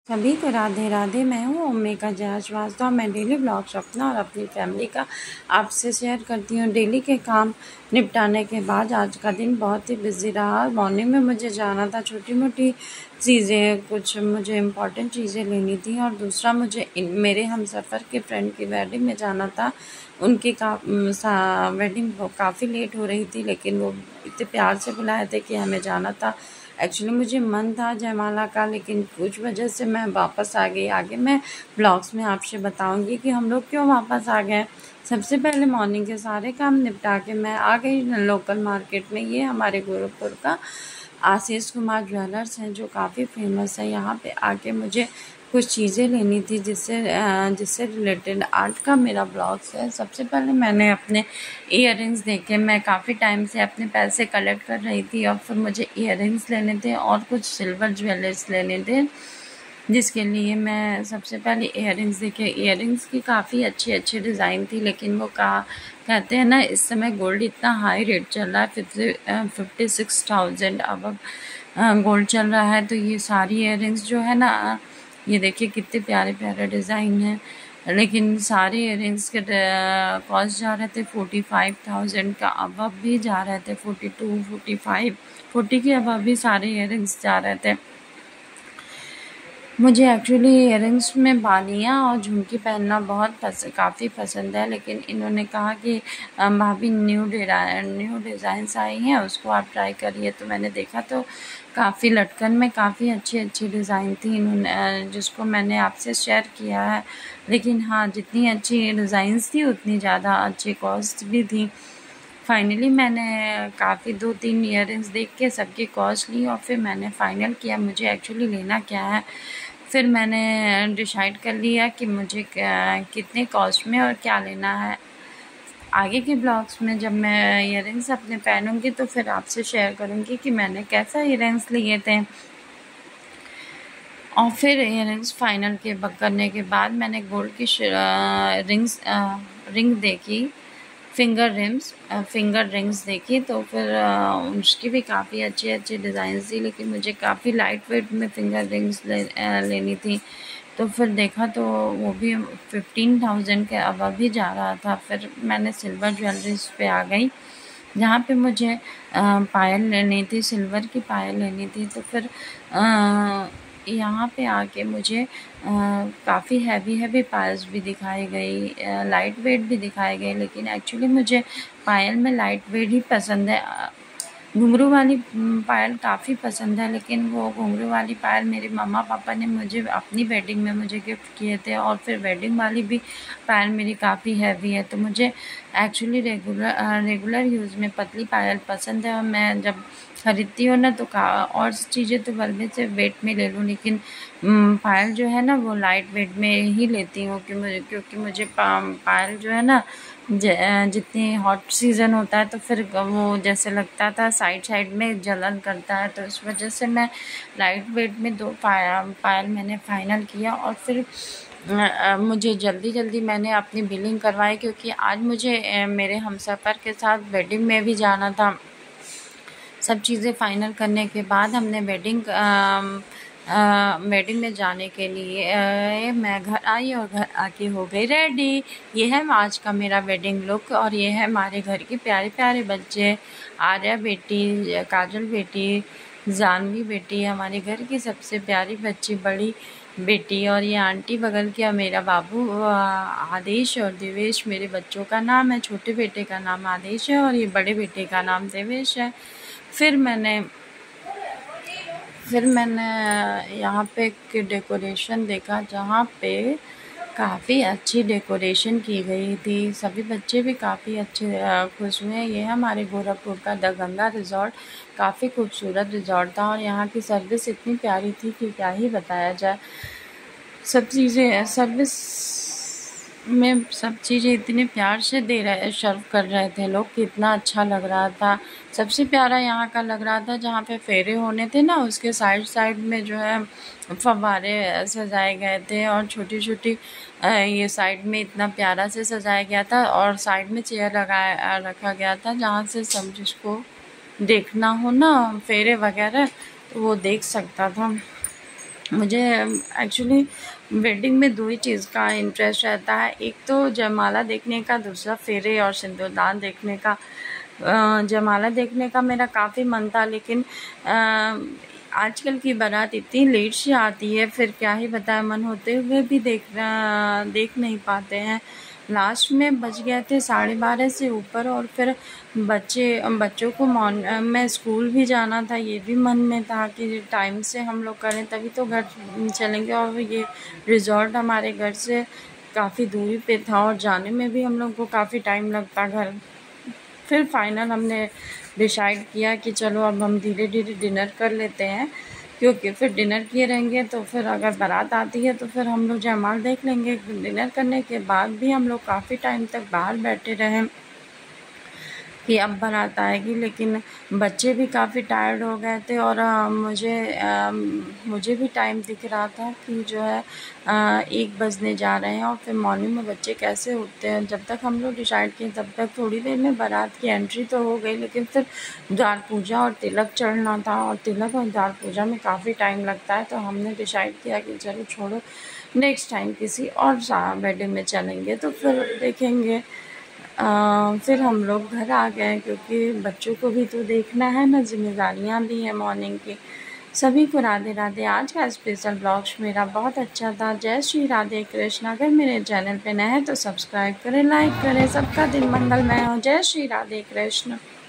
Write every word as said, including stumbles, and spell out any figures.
सभी को राधे राधे। मैं हूँ ओमिका जया श्रीवास्तव। मैं डेली ब्लॉग्स अपना और अपनी फैमिली का आपसे शेयर करती हूँ। डेली के काम निपटाने के बाद आज का दिन बहुत ही बिजी रहा। मॉर्निंग में मुझे जाना था, छोटी मोटी चीज़ें, कुछ मुझे इम्पॉर्टेंट चीज़ें लेनी थी, और दूसरा मुझे मेरे हम सफ़र के फ्रेंड की वेडिंग में जाना था। उनकी का वेडिंग काफ़ी लेट हो रही थी, लेकिन वो इतने प्यार से बुलाए थे कि हमें जाना था। एक्चुअली मुझे मन था जयमाला का, लेकिन कुछ वजह से मैं वापस आ गई। आगे मैं ब्लॉग्स में आपसे बताऊंगी कि हम लोग क्यों वापस आ गए। सबसे पहले मॉर्निंग के सारे काम निपटा के मैं आ गई लोकल मार्केट में। ये हमारे गोरखपुर का आशीष कुमार ज्वेलर्स हैं, जो काफ़ी फेमस है। यहाँ पे आके मुझे कुछ चीज़ें लेनी थी जिससे जिससे रिलेटेड आर्ट का मेरा ब्लॉग्स है। सबसे पहले मैंने अपने इयररिंग्स देखे। मैं काफ़ी टाइम से अपने पैसे कलेक्ट कर रही थी, और फिर मुझे इयररिंग्स लेने थे और कुछ सिल्वर ज्वेलर्स लेने थे, जिसके लिए मैं सबसे पहले इयररिंग्स देखे। इयररिंग्स की काफ़ी अच्छी अच्छी डिज़ाइन थी, लेकिन वो कहा कहते हैं ना, इस समय गोल्ड इतना हाई रेट चल रहा है, फिफ्टी फिफ्टी सिक्स थाउजेंड अब गोल्ड चल रहा है। तो ये सारी इयररिंग्स जो है ना, ये देखिए कितने प्यारे प्यारे डिज़ाइन हैं, लेकिन सारे इयररिंग्स के कॉस्ट जा रहे थे फोर्टी फाइव थाउजेंड का अबव भी जा रहे थे, forty two forty five forty के अबव भी सारे इयररिंग्स जा रहे थे। मुझे एक्चुअली इयररिंग्स में बालियाँ और झुमकी पहनना बहुत पसंद काफ़ी पसंद है, लेकिन इन्होंने कहा कि भाभी न्यू न्यू डिज़ाइंस आई हैं, उसको आप ट्राई करिए। तो मैंने देखा तो काफ़ी लटकन में काफ़ी अच्छी अच्छी डिज़ाइन थी, इन्होंने जिसको मैंने आपसे शेयर किया है। लेकिन हाँ, जितनी अच्छी डिज़ाइंस थी उतनी ज़्यादा अच्छी कॉस्ट भी थी। फाइनली मैंने काफ़ी दो तीन इयररिंग्स देख के सबकी कॉस्ट ली, और फिर मैंने फ़ाइनल किया मुझे एक्चुअली लेना क्या है। फिर मैंने डिसाइड कर लिया कि मुझे कितने कॉस्ट में और क्या लेना है। आगे के ब्लॉग्स में जब मैं इयररिंग्स अपने पहनूंगी तो फिर आपसे शेयर करूंगी कि मैंने कैसा इयररिंग्स लिए थे। और फिर इयररिंग्स फाइनल के करने के बाद मैंने गोल्ड की रिंग्स रिंग देखी, फिंगर रिंग्स फिंगर रिंग्स देखी। तो फिर उसकी भी काफ़ी अच्छी अच्छी डिज़ाइन थी, लेकिन मुझे काफ़ी लाइट वेट में फिंगर रिंग्स ले, लेनी थी। तो फिर देखा तो वो भी फिफ्टीन थाउजेंड के अबव भी जा रहा था। फिर मैंने सिल्वर ज्वेलरीज पे आ गई, जहाँ पे मुझे पायल लेनी थी, सिल्वर की पायल लेनी थी। तो फिर यहाँ पे आके मुझे काफ़ी हैवी हैवी पायल्स भी दिखाई गई, लाइट वेट भी दिखाई गई, लेकिन एक्चुअली मुझे पायल में लाइट वेट ही पसंद है। घुंघरू वाली पायल काफ़ी पसंद है, लेकिन वो घुंघरू वाली पायल मेरे मम्मा पापा ने मुझे अपनी वेडिंग में मुझे गिफ्ट किए थे, और फिर वेडिंग वाली भी पायल मेरी काफ़ी हैवी है। तो मुझे एक्चुअली रेगुलर रेगुलर यूज़ में पतली पायल पसंद है, और मैं जब खरीदती हूँ ना तो का और चीज़ें तो बल्कि से वेट में ले लूँ, लेकिन पायल जो है ना वो लाइट वेट में ही लेती हूँ, कि मुझे क्योंकि मुझे पायल जो है ना, जितनी हॉट सीज़न होता है तो फिर वो जैसे लगता था साइड साइड में जलन करता है, तो इस वजह से मैं लाइट वेट में दो पायल पायल मैंने फाइनल किया। और फिर मुझे जल्दी जल्दी मैंने अपनी बिलिंग करवाई, क्योंकि आज मुझे मेरे हमसफ़र के साथ वेडिंग में भी जाना था। सब चीज़ें फाइनल करने के बाद हमने वेडिंग वेडिंग में जाने के लिए आ, मैं घर आई, और घर आके हो गई रेडी। ये है आज का मेरा वेडिंग लुक, और ये है हमारे घर के प्यारे प्यारे बच्चे, आर्या बेटी, काजल बेटी, जानवी बेटी, हमारे घर की सबसे प्यारी बच्ची बड़ी बेटी, और ये आंटी बगल की, और मेरा बाबू आदेश और देवेश मेरे बच्चों का नाम है। छोटे बेटे का नाम आदेश है और ये बड़े बेटे का नाम देवेश है। फिर मैंने फिर मैंने यहाँ पे एक डेकोरेशन देखा, जहाँ पे काफ़ी अच्छी डेकोरेशन की गई थी। सभी बच्चे भी काफ़ी अच्छे खुश हुए। ये हमारे गोरखपुर का द गंगा रिज़ॉर्ट, काफ़ी खूबसूरत रिज़ॉर्ट था, और यहाँ की सर्विस इतनी प्यारी थी कि क्या ही बताया जाए। सब चीज़ें सर्विस में सब चीज़ें इतने प्यार से दे रहे सर्व कर रहे थे लोग, कितना अच्छा लग रहा था। सबसे प्यारा यहाँ का लग रहा था जहाँ पे फेरे होने थे ना, उसके साइड साइड में जो है फव्वारे सजाए गए थे, और छोटी छोटी ये साइड में इतना प्यारा से सजाया गया था, और साइड में चेयर लगाया रखा गया था, जहाँ से सब जिसको देखना हो ना फेरे वगैरह तो वो देख सकता था। मुझे एक्चुअली वेडिंग में दो ही चीज़ का इंटरेस्ट रहता है, एक तो जयमाला देखने का, दूसरा फेरे और सिंदूरदान देखने का। अ, जयमाला देखने का मेरा काफ़ी मन था, लेकिन अ, आजकल की बारात इतनी लेट से आती है, फिर क्या ही बताएं, मन होते हुए भी देख देख नहीं पाते हैं। लास्ट में बज गए थे साढ़े बारह से ऊपर, और फिर बच्चे बच्चों को मॉर्न में स्कूल भी जाना था, ये भी मन में था कि टाइम से हम लोग करें तभी तो घर चलेंगे। और ये रिज़ॉर्ट हमारे घर से काफ़ी दूरी पे था और जाने में भी हम लोग को काफ़ी टाइम लगता घर। फिर फाइनल हमने डिसाइड किया कि चलो अब हम धीरे धीरे डिनर कर लेते हैं, क्योंकि फिर डिनर किए रहेंगे तो फिर अगर बारात आती है तो फिर हम लोग जयमाल देख लेंगे। डिनर करने के बाद भी हम लोग काफ़ी टाइम तक बाहर बैठे रहे कि अब बारात आएगी, लेकिन बच्चे भी काफ़ी टायर्ड हो गए थे और आ, मुझे आ, मुझे भी टाइम दिख रहा था कि जो है आ, एक बजने जा रहे हैं और फिर मॉर्निंग में बच्चे कैसे उठते हैं। जब तक हम लोग डिसाइड किए तब तक थोड़ी देर में बारात की एंट्री तो हो गई, लेकिन फिर द्वार पूजा और तिलक चढ़ना था, और तिलक और द्वार पूजा में काफ़ी टाइम लगता है। तो हमने डिसाइड किया कि चलो छोड़ो, नेक्स्ट टाइम किसी और वेडिंग में चलेंगे तो फिर देखेंगे। अ, फिर हम लोग घर आ गए, क्योंकि बच्चों को भी तो देखना है ना, जिम्मेदारियाँ भी हैं मॉर्निंग की। सभी को राधे राधे। आज का स्पेशल ब्लॉग्स मेरा बहुत अच्छा था। जय श्री राधे कृष्ण। अगर मेरे चैनल पे नए हैं तो सब्सक्राइब करें, लाइक करें। सबका दिन मंगलमय हो। जय श्री राधे कृष्ण।